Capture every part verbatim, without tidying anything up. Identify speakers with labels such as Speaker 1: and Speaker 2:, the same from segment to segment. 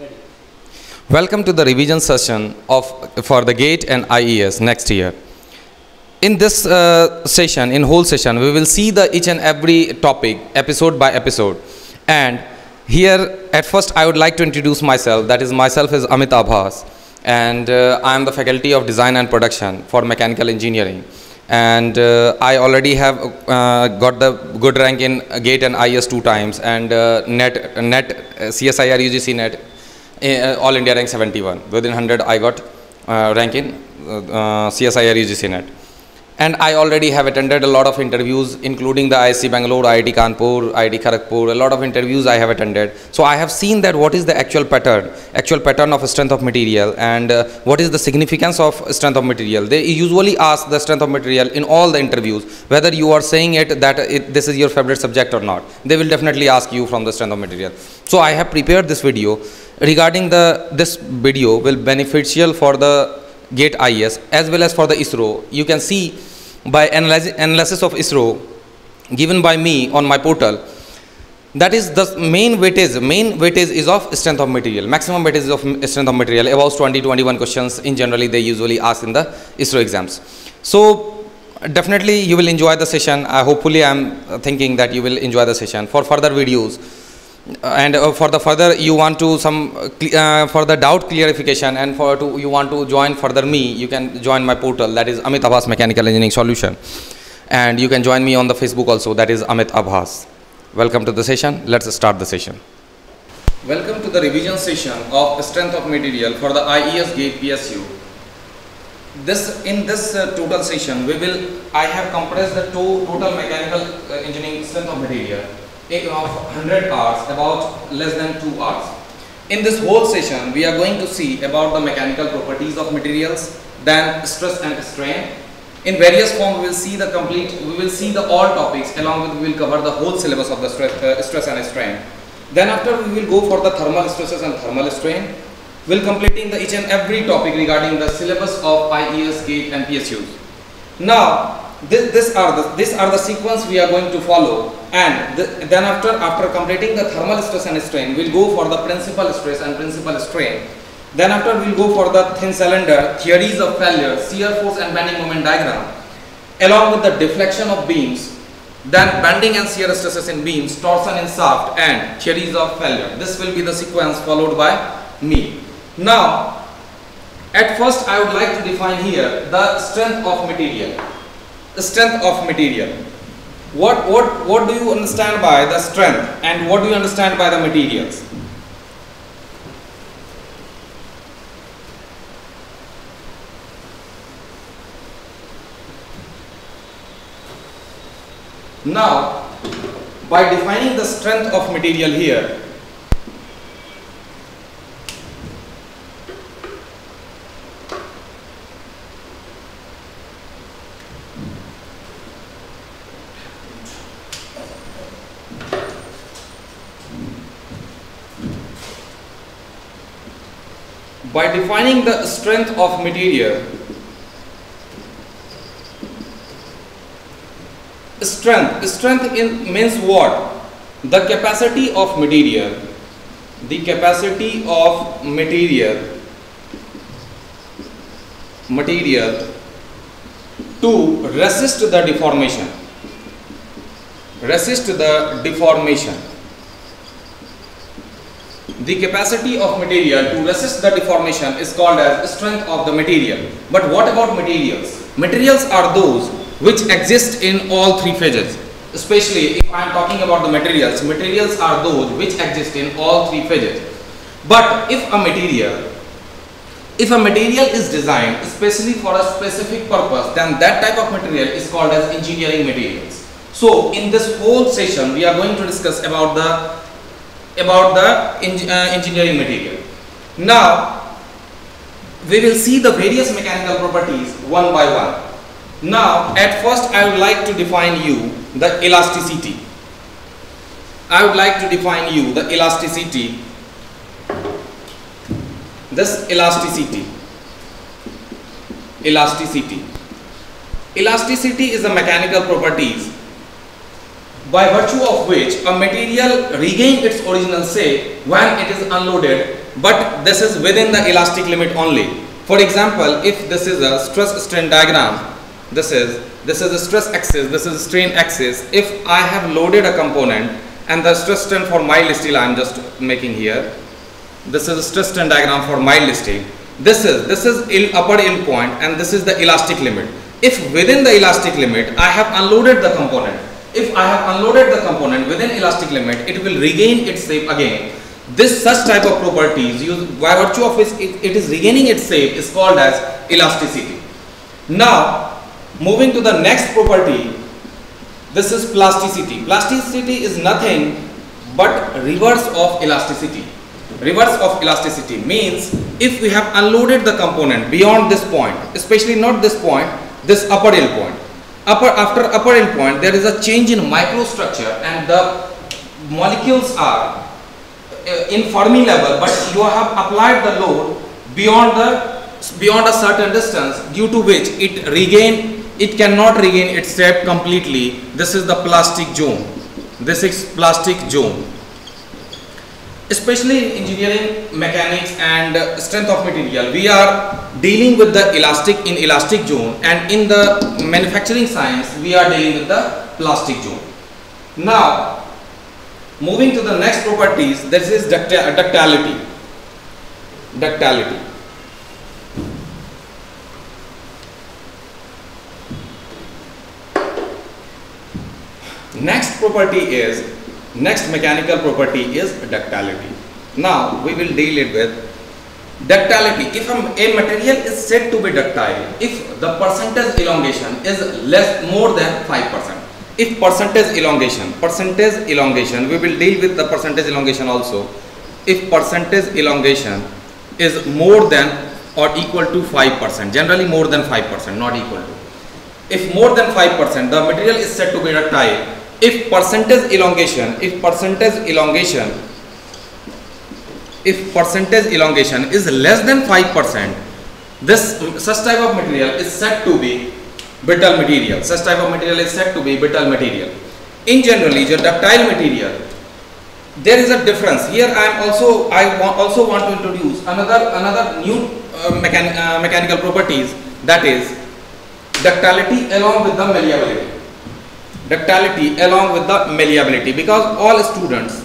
Speaker 1: Ready.
Speaker 2: Welcome to the revision session of for the GATE and I E S next year. In this uh, session, in whole session, we will see the each and every topic episode by episode. And here, at first, I would like to introduce myself. That is, myself is Amit Abhas, and uh, I am the faculty of design and production for mechanical engineering. And uh, I already have uh, got the good rank in GATE and I E S two times, and uh, net net C S I R U G C net uh, all India rank seventy-one. Within one hundred, I got uh, rank in uh, C S I R U G C net. And I already have attended a lot of interviews, including the I I S C Bangalore, I I T Kanpur, I I T Kharagpur. A lot of interviews I have attended. So I have seen that what is the actual pattern, actual pattern of strength of material, and uh, what is the significance of strength of material. They usually ask the strength of material in all the interviews, whether you are saying it that it, this is your favorite subject or not. They will definitely ask you from the strength of material. So I have prepared this video regarding the this video will beneficial for the GATE I E S as well as for the ISRO. You can see by analysis, analysis of ISRO given by me on my portal, that is the main weightage, main weightage is of strength of material, maximum weightage is of strength of material, about twenty to twenty-one questions in generally they usually ask in the ISRO exams. So definitely you will enjoy the session. Uh, hopefully I am thinking that you will enjoy the session. For further videos, Uh, and uh, for the further you want to some uh, for the doubt clarification, and for to you want to join further me, you can join my portal, that is Amit Abhas Mechanical Engineering Solution, and you can join me on the Facebook also, that is Amit Abhas. Welcome to the session. Let's start the session. Welcome to the revision session of strength of material for the I E S GATE P S U. This in this uh, total session we will I have compressed the to total mechanical uh, engineering strength of material of one hundred hours, about less than two hours. In this whole session, we are going to see about the mechanical properties of materials, then stress and strain. In various form, we will see the complete, we will see the all topics, along with we will cover the whole syllabus of the stress, uh, stress and strain. Then after we will go for the thermal stresses and thermal strain. We will completing the each and every topic regarding the syllabus of I E S, GATE and P S Us. Now, This, this are the this are the sequence we are going to follow, and the, then after after completing the thermal stress and strain, we'll go for the principal stress and principal strain. Then after we'll go for the thin cylinder, theories of failure, shear force and bending moment diagram, along with the deflection of beams, then bending and shear stresses in beams, torsion in shaft, and theories of failure. This will be the sequence followed by me. Now, at first I would like to define here the strength of material. The strength of material. What, what, what do you understand by the strength, and what do you understand by the materials? Now, by defining the strength of material here, by defining the strength of material, strength, strength in means what? The capacity of material, the capacity of material, material to resist the deformation, resist the deformation. The capacity of material to resist the deformation is called as strength of the material. But what about materials? Materials are those which exist in all three phases. Especially if I am talking about the materials, materials are those which exist in all three phases. But if a material, if a material is designed especially for a specific purpose, then that type of material is called as engineering materials. So in this whole session, we are going to discuss about the about the uh, engineering material. Now we will see the various mechanical properties one by one. Now at first I would like to define you the elasticity. I would like to define you the elasticity. This elasticity. Elasticity. Elasticity is the mechanical properties by virtue of which a material regains its original shape when it is unloaded but this is within the elastic limit only. For example, if this is a stress strain diagram, this is this is a stress axis, this is a strain axis. If I have loaded a component and the stress strain for mild steel I am just making here, this is a stress strain diagram for mild steel. This is this is ill, upper yield point, and this is the elastic limit. If within the elastic limit I have unloaded the component, if I have unloaded the component within elastic limit, it will regain its shape again. This such type of properties, use by virtue of which it, it is regaining its shape, is called as elasticity. Now, moving to the next property, this is plasticity. Plasticity is nothing but reverse of elasticity. Reverse of elasticity means if we have unloaded the component beyond this point, especially not this point, this upper yield point. Upper after upper yield point, there is a change in microstructure and the molecules are in Fermi level, but you have applied the load beyond the beyond a certain distance, due to which it regain it cannot regain its shape completely. This is the plastic zone. This is plastic zone. Especially in engineering, mechanics and uh, strength of material, we are dealing with the elastic in elastic zone, and in the manufacturing science we are dealing with the plastic zone. Now, moving to the next properties, this is ducti ductility. Ductility. Next property is, next mechanical property is ductility. Now we will deal it with ductility. If a, a material is said to be ductile, if the percentage elongation is less more than five percent. If percentage elongation, percentage elongation, we will deal with the percentage elongation also. If percentage elongation is more than or equal to five percent, generally more than five percent, not equal to. If more than five percent, the material is said to be ductile. If percentage elongation, if percentage elongation, if percentage elongation is less than five percent, this such type of material is said to be brittle material. Such type of material is said to be brittle material. In generally, the ductile material, there is a difference. Here I am also I wa also want to introduce another another new uh, mechan uh, mechanical properties, that is ductility along with the malleability. Ductility along with the malleability, because all students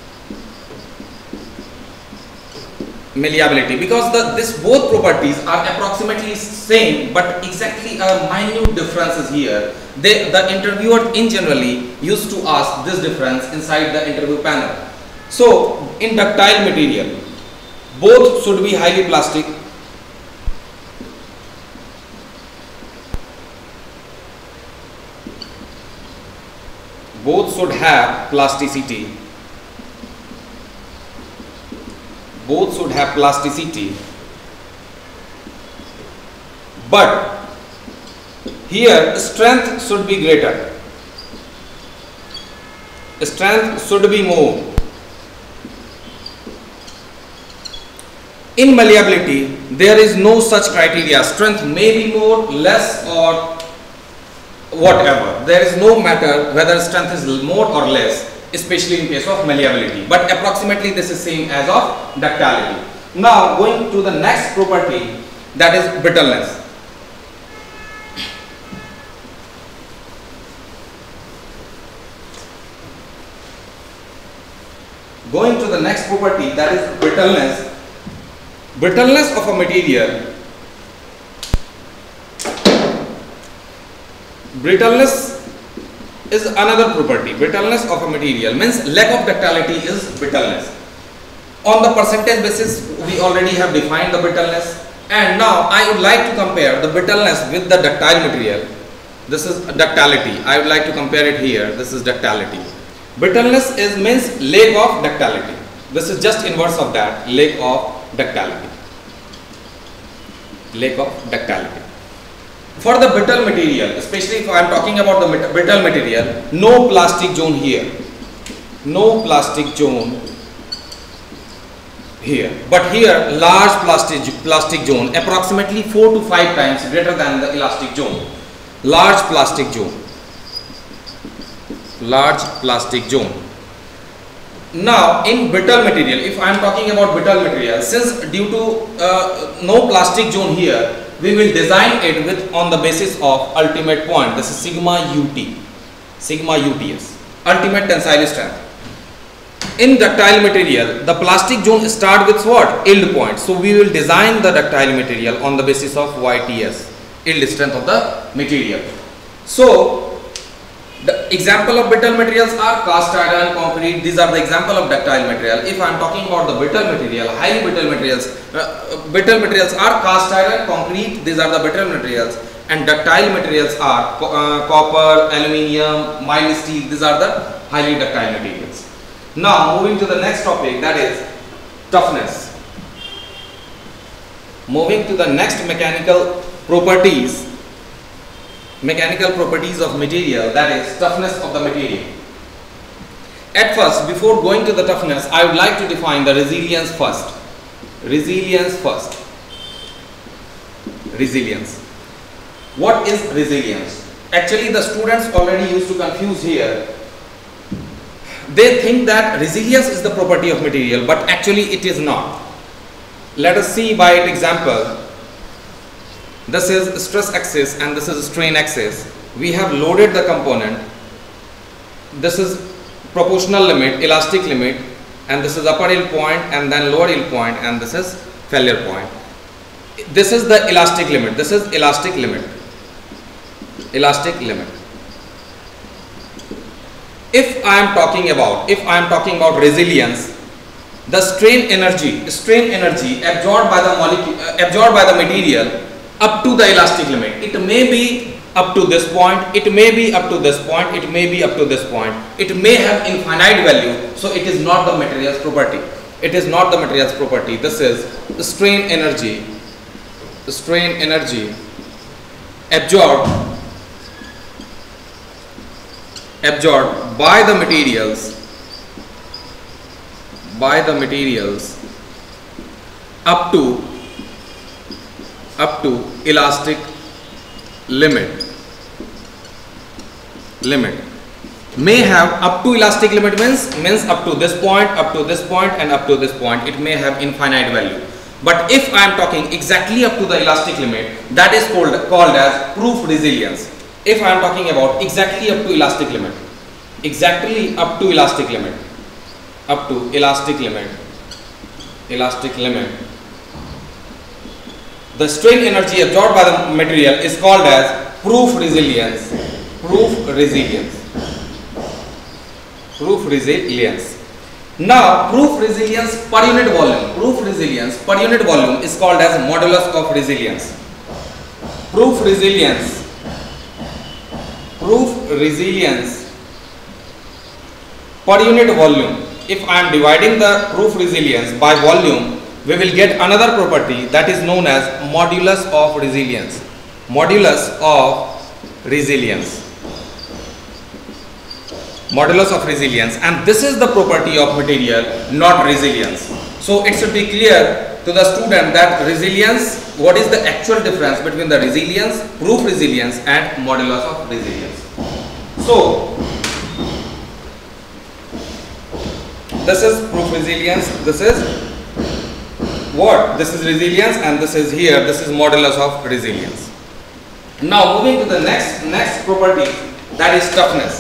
Speaker 2: malleability, because the this both properties are approximately same, but exactly a minute difference is here. They, the interviewer in generally used to ask this difference inside the interview panel. So in ductile material, both should be highly plastic. Both should have plasticity. Both should have plasticity. But here strength should be greater. Strength should be more. In malleability, there is no such criteria. Strength may be more, less, or whatever. There is no matter whether strength is more or less, especially in case of malleability. But approximately this is same as of ductility. Now going to the next property, that is brittleness. Going to the next property, that is brittleness. Brittleness of a material. Brittleness is another property. Brittleness of a material means lack of ductility is brittleness. On the percentage basis, we already have defined the brittleness, and now I would like to compare the brittleness with the ductile material. This is ductility. I would like to compare it here. This is ductility. Brittleness is means lack of ductility. This is just inverse of that, lack of ductility. Lack of ductility. For the brittle material, especially if I am talking about the brittle material, no plastic zone here. No plastic zone here. But here large plastic, plastic zone, approximately four to five times greater than the elastic zone. Large plastic zone. Large plastic zone. Now in brittle material, if I am talking about brittle material, since due to uh, no plastic zone here, we will design it with on the basis of ultimate point. This is sigma ut, sigma uts, ultimate tensile strength. In ductile material, the plastic zone start with what? Yield point. So we will design the ductile material on the basis of Y T S, yield strength of the material. So the example of brittle materials are cast iron, concrete. These are the example of ductile material. If I am talking about the brittle material, highly brittle materials, uh, brittle materials are cast iron, concrete. These are the brittle materials, and ductile materials are uh, copper, aluminium, mild steel. These are the highly ductile materials. Now moving to the next topic, that is toughness. Moving to the next mechanical properties. Mechanical properties of material, that is toughness of the material. At first, before going to the toughness, I would like to define the resilience first. Resilience first. Resilience. What is resilience? Actually, the students already used to confuse here. They think that resilience is the property of material, but actually it is not. Let us see by an example. This is stress axis and this is strain axis. We have loaded the component. This is proportional limit, elastic limit, and this is upper yield point and then lower yield point, and this is failure point. This is the elastic limit. This is elastic limit. Elastic limit. If I am talking about, if I am talking about resilience, the strain energy, strain energy absorbed by the molecule, uh, absorbed by the material up to the elastic limit. It may be up to this point, it may be up to this point, it may be up to this point. It may have infinite value, so it is not the material's property. It is not the material's property. This is the strain energy, the strain energy absorbed, absorbed by the materials, by the materials up to up to elastic limit limit may have up to elastic limit means means up to this point, up to this point, and up to this point. It may have infinite value. But if I am talking exactly up to the elastic limit, that is called called as proof resilience. If I am talking about exactly up to elastic limit, exactly up to elastic limit, up to elastic limit, elastic limit, the strain energy absorbed by the material is called as proof resilience. Proof resilience. Proof resilience. Now, proof resilience per unit volume. Proof resilience per unit volume is called as modulus of resilience. Proof resilience. Proof resilience per unit volume. If I am dividing the proof resilience by volume, we will get another property that is known as modulus of resilience. Modulus of resilience. Modulus of resilience, and this is the property of material, not resilience. So it should be clear to the student that resilience, what is the actual difference between the resilience, proof resilience, and modulus of resilience. So this is proof resilience, this is what? This is resilience, and this is here, this is modulus of resilience. Now moving to the next next property, that is toughness.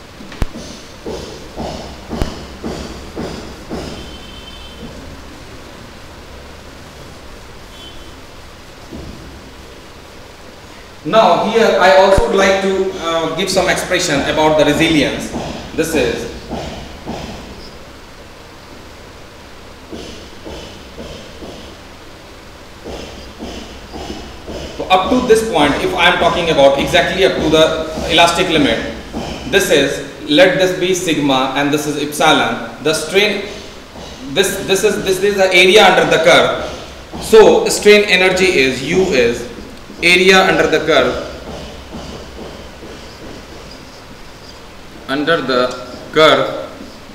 Speaker 2: Now here I also would like to uh, give some expression about the resilience. This is so up to this point, if I am talking about exactly up to the elastic limit, this is, let this be sigma and this is epsilon. The strain, this this is this is the area under the curve. So strain energy is U is area under the curve, under the curve,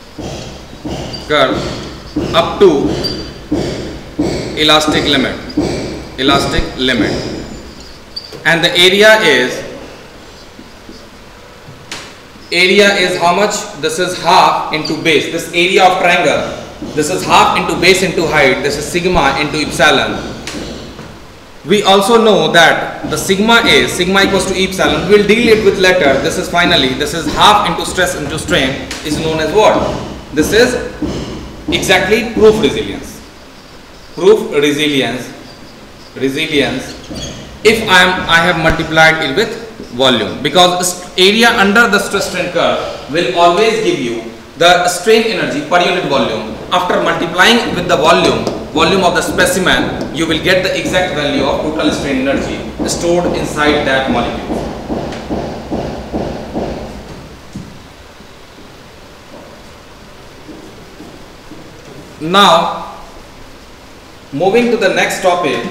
Speaker 2: curve up to elastic limit, elastic limit, and the area is area is how much? This is half into base. This area of triangle, this is half into base into height. This is sigma into epsilon. We also know that the sigma is sigma equals to epsilon. We will deal it with letter. This is finally, this is half into stress into strain is known as what? This is exactly proof resilience. Proof resilience. Resilience. If I am, I have multiplied it with volume, because area under the stress strain curve will always give you the strain energy per unit volume. After multiplying with the volume, volume of the specimen, you will get the exact value of total strain energy stored inside that molecule. Now, moving to the next topic,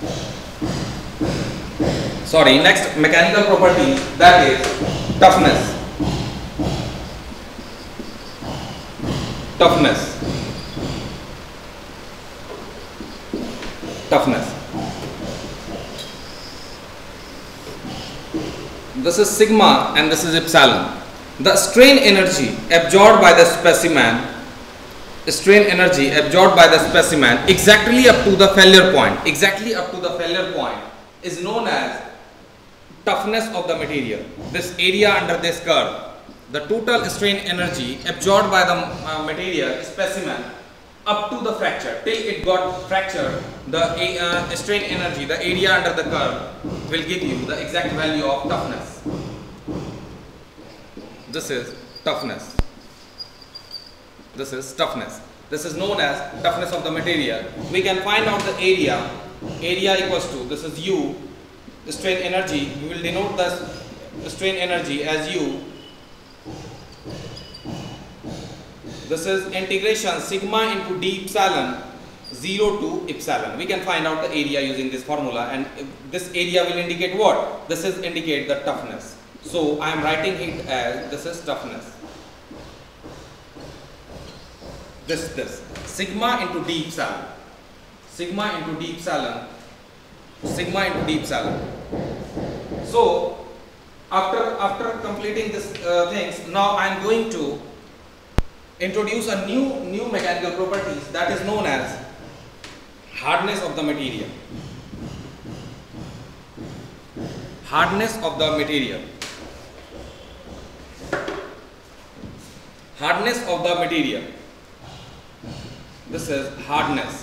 Speaker 2: sorry, next mechanical property, that is toughness. Toughness. Toughness. This is sigma and this is epsilon. The strain energy absorbed by the specimen, strain energy absorbed by the specimen exactly up to the failure point, exactly up to the failure point is known as toughness of the material. This area under this curve, the total strain energy absorbed by the uh, material specimen up to the fracture, till it got fractured, the uh, strain energy, the area under the curve will give you the exact value of toughness. This is toughness. This is toughness. This is known as toughness of the material. We can find out the area. Area equals to, this is U, the strain energy. We will denote the strain energy as U. This is integration sigma into d epsilon zero to epsilon. We can find out the area using this formula, and this area will indicate what? This is indicate the toughness. So I am writing it as this is toughness. This this sigma into d epsilon. Sigma into d epsilon. Sigma into d epsilon. So after after completing this uh, things, now I am going to introduce a new new mechanical properties that is known as hardness of the material. Hardness of the material. Hardness of the material. This is hardness.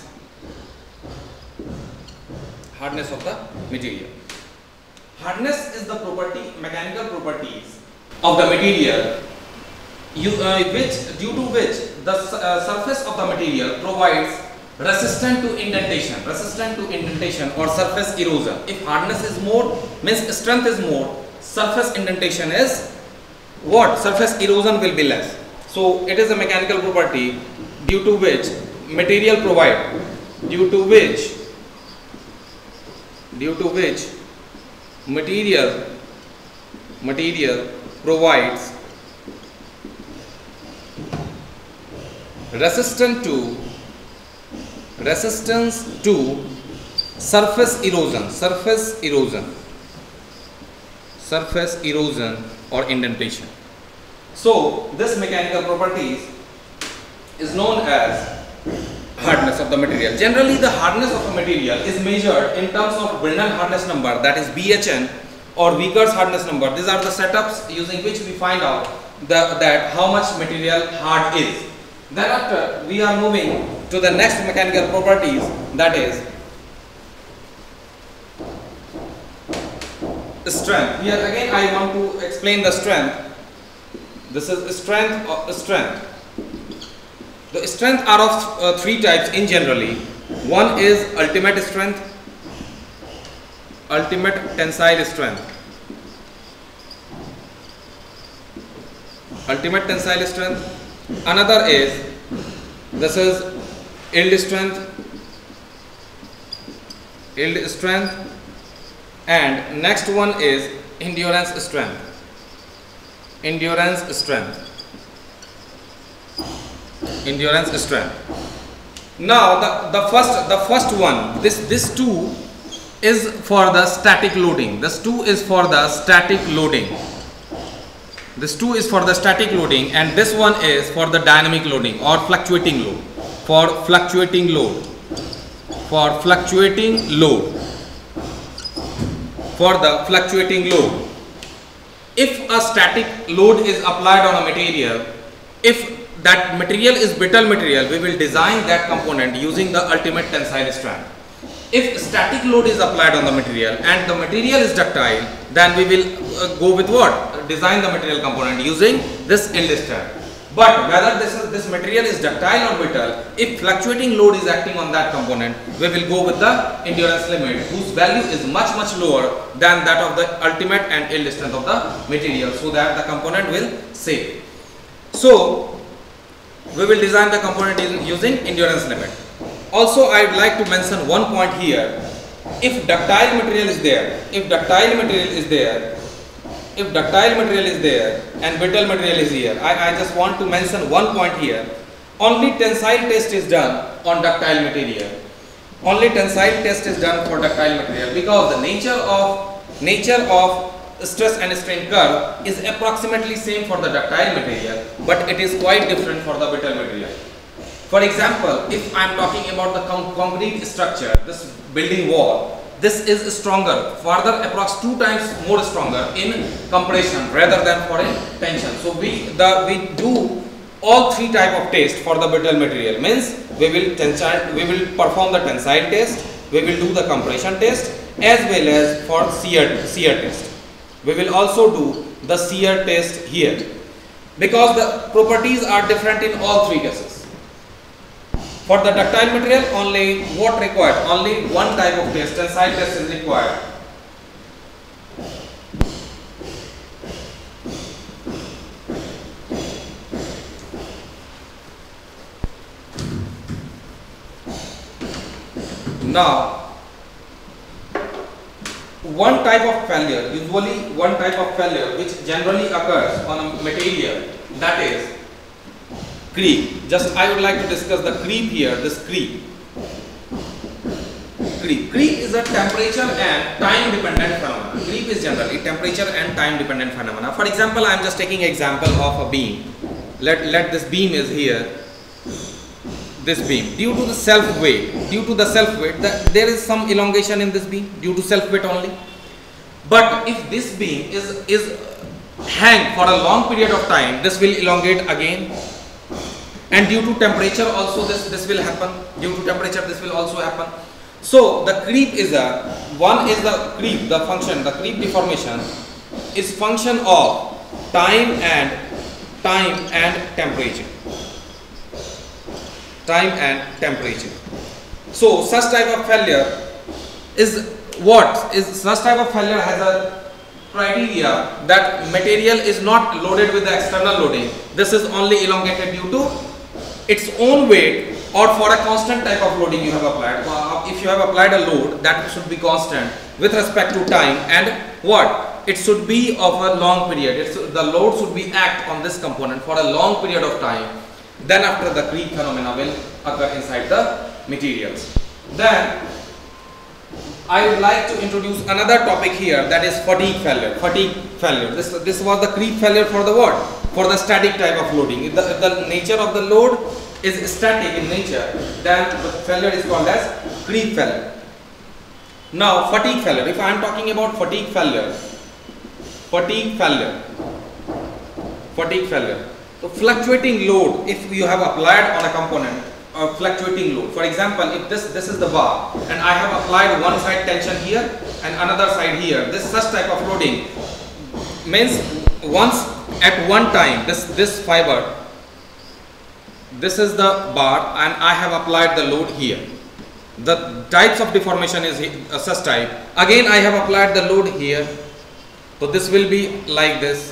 Speaker 2: Hardness of the material. Hardness is the property, mechanical properties of the material, you, uh, which due to which the uh, surface of the material provides resistant to indentation, resistant to indentation or surface erosion. If hardness is more, means strength is more, surface indentation is what? Surface erosion will be less. So it is a mechanical property due to which material provide, due to which, due to which material, material provides resistant to, resistance to surface erosion, surface erosion, surface erosion or indentation. So this mechanical properties is known as hardness of the material. Generally the hardness of a material is measured in terms of Brennan hardness number, that is B H N, or Vickers hardness number. These are the setups using which we find out the, that how much material hard is. Thereafter we are moving to the next mechanical properties, that is strength. Here again I want to explain the strength. This is strength or strength. The strength are of uh, three types in generally. One is ultimate strength, ultimate tensile strength, ultimate tensile strength. Another is, this is yield strength, yield strength, and next one is endurance strength, endurance strength. Endurance strength. Now the, the first the first one, this this two is for the static loading. This two is for the static loading. This two is for the static loading, and this one is for the dynamic loading or fluctuating load. For fluctuating load. For fluctuating load. For the fluctuating load. If a static load is applied on a material, if that material is brittle material, we will design that component using the ultimate tensile strength. If static load is applied on the material and the material is ductile, then we will uh, go with what? Design the material component using this yield strength. But whether this is, this material is ductile or brittle, if fluctuating load is acting on that component, we will go with the endurance limit, whose value is much much lower than that of the ultimate and yield strength of the material, so that the component will save. So we will design the component using endurance limit. Also, I would like to mention one point here. If ductile material is there, if ductile material is there, if ductile material is there and brittle material is here, I, I just want to mention one point here. Only tensile test is done on ductile material. Only tensile test is done for ductile material, because the nature of nature of stress and strain curve is approximately same for the ductile material, but it is quite different for the brittle material. For example, if I am talking about the con concrete structure, this building wall, this is stronger, further approx two times more stronger in compression rather than for in tension. So we the we do all three type of tests for the brittle material. Means we will tensile, we will perform the tensile test, we will do the compression test, as well as for shear shear test. We will also do the shear test here, because the properties are different in all three cases. For the ductile material, only what required? Only one type of test, tensile test is required. Now, one type of failure, usually one type of failure which generally occurs on a material, that is creep. Just I would like to discuss the creep here, this creep. Creep. Creep is a temperature and time dependent phenomenon. Creep is generally temperature and time dependent phenomena. For example, I am just taking example of a beam. Let, let this beam is here. This beam. Due to the self weight, due to the self weight, the, there is some elongation in this beam due to self weight only. But if this beam is, is hang for a long period of time, this will elongate again. And due to temperature also this, this will happen. Due to temperature this will also happen. So the creep is a, one is the creep, the function, the creep deformation is function of time and time and temperature. Time and temperature. So such type of failure is what? Is such type of failure has a criteria that material is not loaded with the external loading. This is only elongated due to its own weight, or for a constant type of loading you have applied. Uh, if you have applied a load, that should be constant with respect to time, and what? It should be of a long period. It's, the load should be act on this component for a long period of time. Then after the creep phenomena will occur inside the materials. Then I would like to introduce another topic here, that is fatigue failure. Fatigue failure. This, this was the creep failure for the what? For the static type of loading. If the, if the nature of the load is static in nature, then the failure is called as creep failure. Now fatigue failure. If I am talking about fatigue failure, fatigue failure, fatigue failure. So fluctuating load, if you have applied on a component, uh, fluctuating load. For example, if this this is the bar and I have applied one side tension here and another side here, this such type of loading means once at one time this this fiber, this is the bar and I have applied the load here. The types of deformation is uh, such type. Again I have applied the load here, so this will be like this.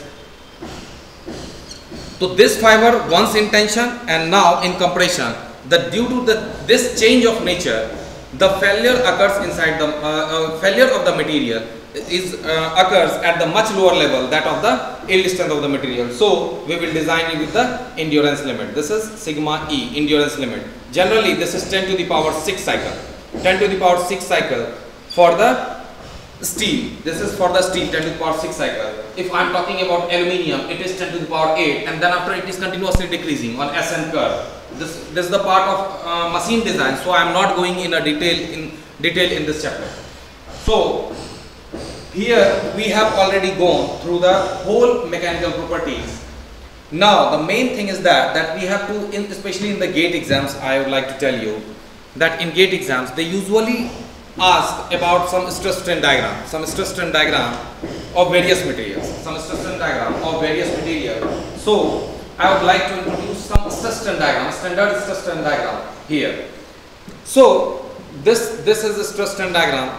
Speaker 2: So this fiber once in tension and now in compression, the due to the this change of nature, the failure occurs inside the uh, uh, failure of the material is uh, occurs at the much lower level, that of the yield strength of the material. So we will design it with the endurance limit. This is sigma E, endurance limit. Generally this is ten to the power six cycle. ten to the power six cycle for the steel. This is for the steel, ten to the power six cycle. if I am talking about aluminium, it is ten to the power eight, and then after it is continuously decreasing on S N curve. This, this is the part of uh, machine design, so I am not going in a detail in detail in this chapter. So here we have already gone through the whole mechanical properties. Now the main thing is that that we have to, in, especially in the gate exams, I would like to tell you that in gate exams they usually ask about some stress strain diagram, some stress strain diagram of various materials, some stress strain diagram of various materials. So I would like to introduce some stress strain diagram, standard stress strain diagram here. So this this is the stress strain diagram.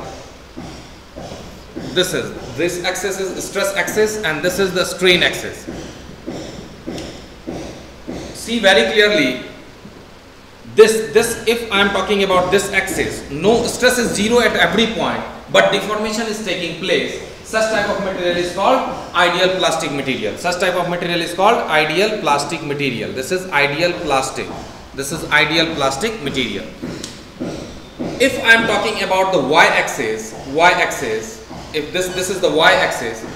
Speaker 2: This is this axis is stress axis and this is the strain axis. See very clearly. This, this, if I am talking about this axis, no stress is zero at every point, but deformation is taking place. Such type of material is called ideal plastic material. Such type of material is called ideal plastic material. This is ideal plastic. This is ideal plastic material. If I am talking about the y-axis, y-axis, if this, this is the y-axis,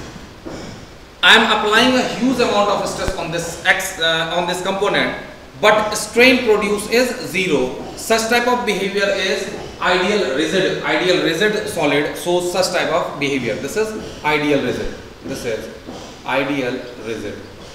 Speaker 2: I am applying a huge amount of stress on this x, uh, on this component, but strain produced is zero. Such type of behavior is ideal rigid, ideal rigid solid. So such type of behavior. This is ideal rigid. This is ideal rigid.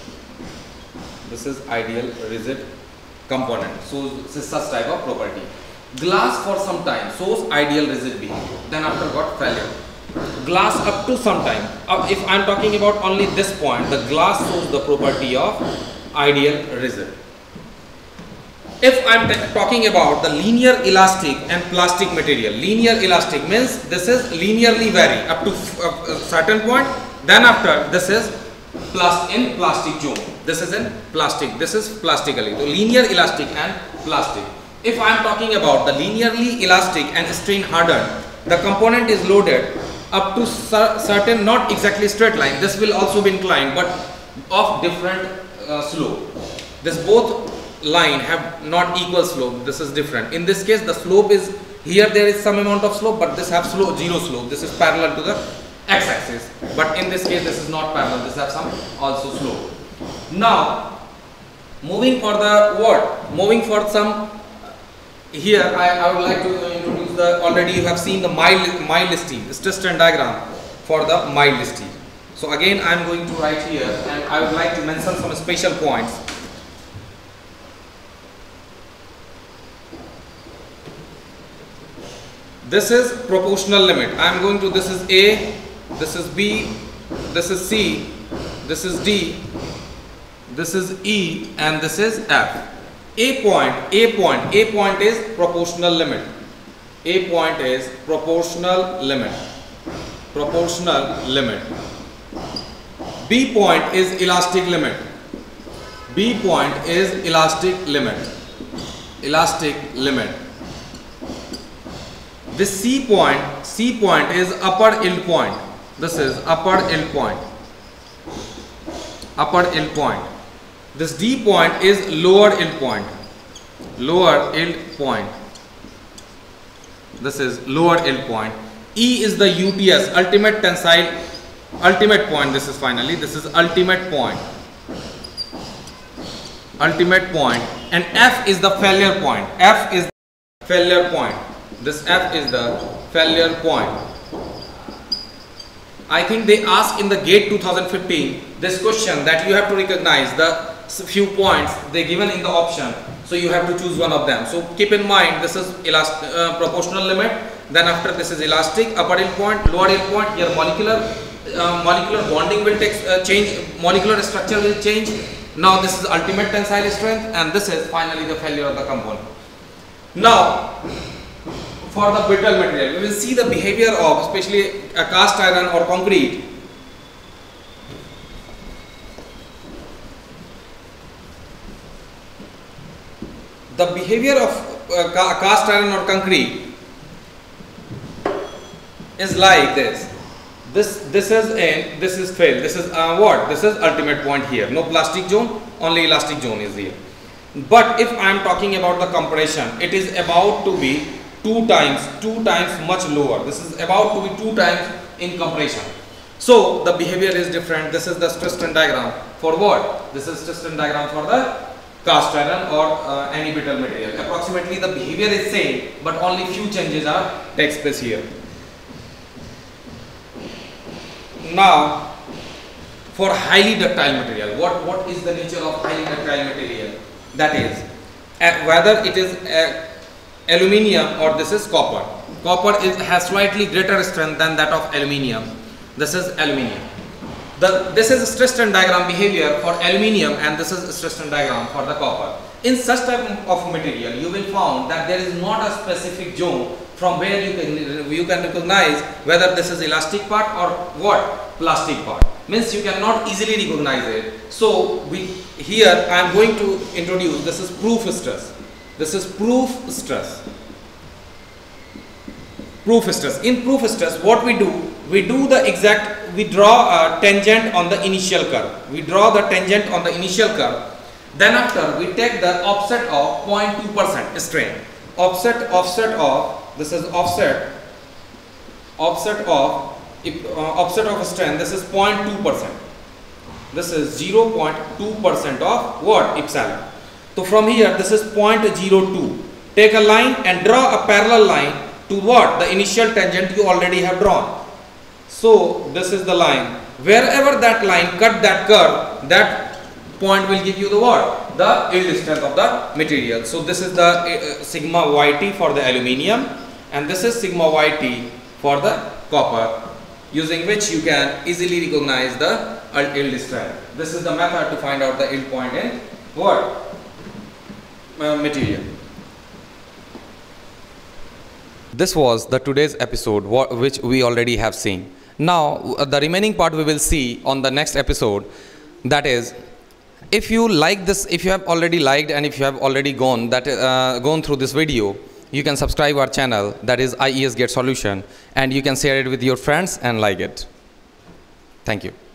Speaker 2: This is ideal rigid component. So this is such type of property. Glass for some time shows ideal rigid behavior. Then after got failure. Glass up to some time. Uh, if I am talking about only this point, the glass shows the property of ideal rigid. If I am talking about the linear elastic and plastic material, linear elastic means this is linearly vary up to a certain point, then after this is plus in plastic zone, this is in plastic, this is plastically, so linear elastic and plastic. If I am talking about the linearly elastic and strain hardened, the component is loaded up to certain, not exactly straight line, this will also be inclined but of different uh, slope. This both line have not equal slope, this is different. In this case the slope is, here there is some amount of slope, but this have slope, zero slope, this is parallel to the x-axis, but in this case this is not parallel, this have some also slope. Now moving for the what, moving for some, here I, I would like to introduce the, already you have seen the mild, mild steel, stress strain diagram for the mild steel. So again I am going to write here and I would like to mention some special points. This is proportional limit. I am going to, this is A, this is B, this is C, this is D, this is E, and this is F. A point, A point, A point is proportional limit. A point is proportional limit. Proportional limit. B point is elastic limit. B point is elastic limit. Elastic limit. This C point, C point is upper yield point. This is upper yield point. Upper yield point. This D point is lower yield point. Lower yield point. This is lower yield point. E is the U T S, ultimate tensile, ultimate point. This is finally, this is ultimate point. Ultimate point. And F is the failure point. F is the failure point. This F is the failure point. I think they asked in the GATE two thousand fifteen this question that you have to recognize the few points they given in the option. So you have to choose one of them. So keep in mind this is elastic, uh, proportional limit. Then after this is elastic, upper yield point, lower yield point. Your molecular uh, molecular bonding will take uh, change. Molecular structure will change. Now this is ultimate tensile strength, and this is finally the failure of the component. Now, for the brittle material, we will see the behavior of especially a cast iron or concrete. The behavior of uh, ca cast iron or concrete is like this. This this is in, this is fail. This is uh, what? This is ultimate point here. No plastic zone, only elastic zone is here. But if I am talking about the compression, it is about to be two times, two times much lower. This is about to be two times in compression. So the behavior is different. This is the stress strain diagram for what? This is stress strain diagram for the cast iron or uh, any brittle material. Approximately the behavior is same, but only few changes are takes place here. Now, for highly ductile material, what what is the nature of highly ductile material? That is, uh, whether it is uh, aluminium or this is copper. Copper is has slightly greater strength than that of aluminium. This is aluminium. The, this is a stress strain diagram behavior for aluminium, and this is a stress strain diagram for the copper. In such type of material, you will find that there is not a specific zone from where you can you can recognize whether this is elastic part or what plastic part. Means you cannot easily recognize it. So we here I am going to introduce, this is proof stress. This is proof stress. Proof stress. In proof stress, what we do, we do the exact, we draw a tangent on the initial curve. We draw the tangent on the initial curve. Then after, we take the offset of zero point two percent strain. Offset, offset of, this is offset, offset of, uh, offset of strain, this is zero point two percent. This is zero point two percent of what? Epsilon. So from here, this is zero point zero two. Take a line and draw a parallel line to what? The initial tangent you already have drawn. So this is the line. Wherever that line cut that curve, that point will give you the what? The yield strength of the material. So this is the uh, sigma yt for the aluminium, and this is sigma yt for the copper, using which you can easily recognize the yield strength. This is the method to find out the yield point in what? Uh, material. This was the today's episode which we already have seen. Now the remaining part we will see on the next episode. That is, if you like this, if you have already liked and if you have already gone that uh, gone through this video, you can subscribe our channel, that is I E S Gate Solution, and you can share it with your friends and like it. Thank you.